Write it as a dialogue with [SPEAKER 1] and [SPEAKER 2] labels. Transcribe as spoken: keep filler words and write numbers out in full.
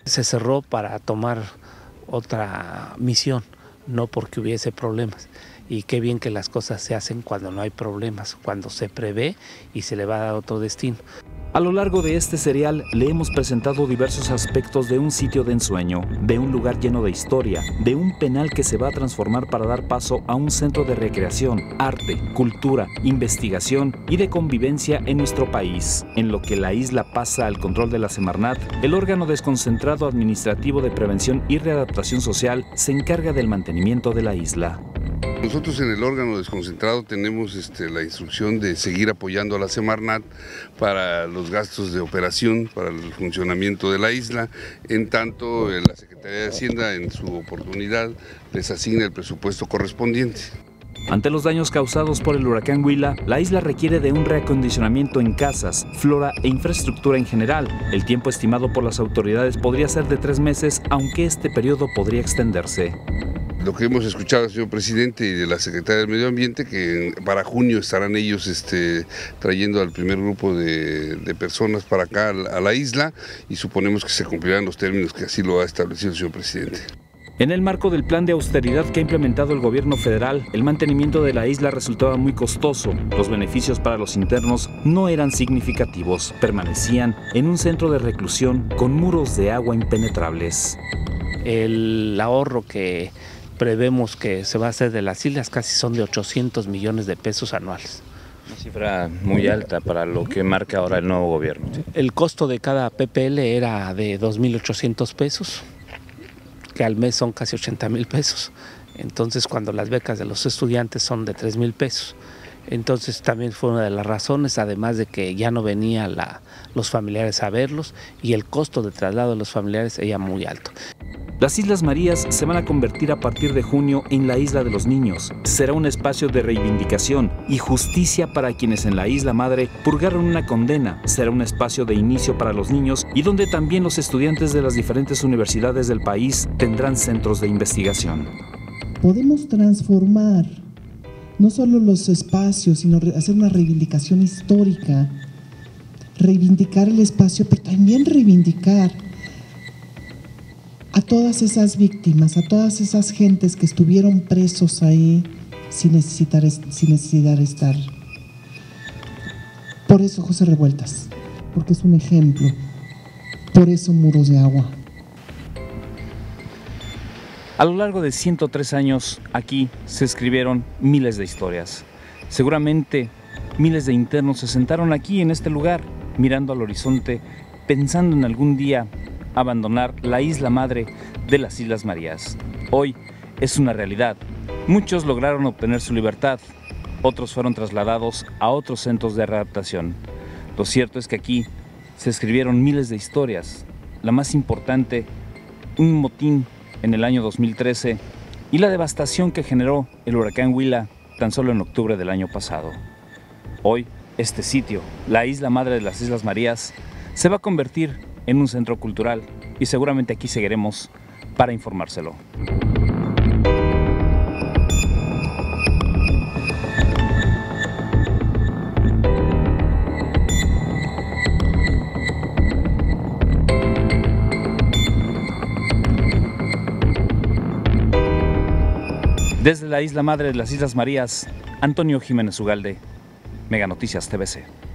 [SPEAKER 1] Se cerró para tomar otra misión, no porque hubiese problemas. Y qué bien que las cosas se hacen cuando no hay problemas, cuando se prevé y se le va a dar otro destino.
[SPEAKER 2] A lo largo de este serial le hemos presentado diversos aspectos de un sitio de ensueño, de un lugar lleno de historia, de un penal que se va a transformar para dar paso a un centro de recreación, arte, cultura, investigación y de convivencia en nuestro país. En lo que la isla pasa al control de la Semarnat, el órgano desconcentrado administrativo de prevención y readaptación social se encarga del mantenimiento de la isla.
[SPEAKER 3] Nosotros en el órgano desconcentrado tenemos este, la instrucción de seguir apoyando a la Semarnat para los gastos de operación, para el funcionamiento de la isla, en tanto la Secretaría de Hacienda en su oportunidad les asigna el presupuesto correspondiente.
[SPEAKER 2] Ante los daños causados por el huracán Huila, la isla requiere de un reacondicionamiento en casas, flora e infraestructura en general. El tiempo estimado por las autoridades podría ser de tres meses, aunque este periodo podría extenderse.
[SPEAKER 3] Lo que hemos escuchado del señor presidente y de la Secretaría del Medio Ambiente, que para junio estarán ellos este, trayendo al primer grupo de, de personas para acá a la isla, y suponemos que se cumplirán los términos que así lo ha establecido el señor presidente.
[SPEAKER 2] En el marco del plan de austeridad que ha implementado el gobierno federal, el mantenimiento de la isla resultaba muy costoso. Los beneficios para los internos no eran significativos. Permanecían en un centro de reclusión con muros de agua impenetrables.
[SPEAKER 1] El ahorro que prevemos que se va a hacer de las islas casi son de ochocientos millones de pesos anuales.
[SPEAKER 4] Una cifra muy alta para lo que marca ahora el nuevo gobierno.
[SPEAKER 1] El costo de cada P P L era de dos mil ochocientos pesos, que al mes son casi ochenta mil pesos. Entonces, cuando las becas de los estudiantes son de tres mil pesos. Entonces también fue una de las razones, además de que ya no venían los familiares a verlos y el costo de traslado de los familiares era muy alto.
[SPEAKER 2] Las Islas Marías se van a convertir a partir de junio en la Isla de los Niños. Será un espacio de reivindicación y justicia para quienes en la Isla Madre purgaron una condena. Será un espacio de inicio para los niños y donde también los estudiantes de las diferentes universidades del país tendrán centros de investigación.
[SPEAKER 5] Podemos transformar no solo los espacios, sino hacer una reivindicación histórica, reivindicar el espacio, pero también reivindicar a todas esas víctimas, a todas esas gentes que estuvieron presos ahí sin necesitar, sin necesidad de estar. Por eso José Revueltas, porque es un ejemplo. Por eso Muros de Agua.
[SPEAKER 2] A lo largo de ciento tres años, aquí se escribieron miles de historias. Seguramente miles de internos se sentaron aquí en este lugar, mirando al horizonte, pensando en algún día abandonar la isla madre de las Islas Marías. Hoy es una realidad. Muchos lograron obtener su libertad, otros fueron trasladados a otros centros de readaptación. Lo cierto es que aquí se escribieron miles de historias. La más importante, un motín en el año dos mil trece y la devastación que generó el huracán Huila tan solo en octubre del año pasado. Hoy, este sitio, la isla madre de las Islas Marías, se va a convertir en un centro cultural y seguramente aquí seguiremos para informárselo. Desde la isla madre de las Islas Marías, Antonio Jiménez Ugalde, Mega Noticias T V C.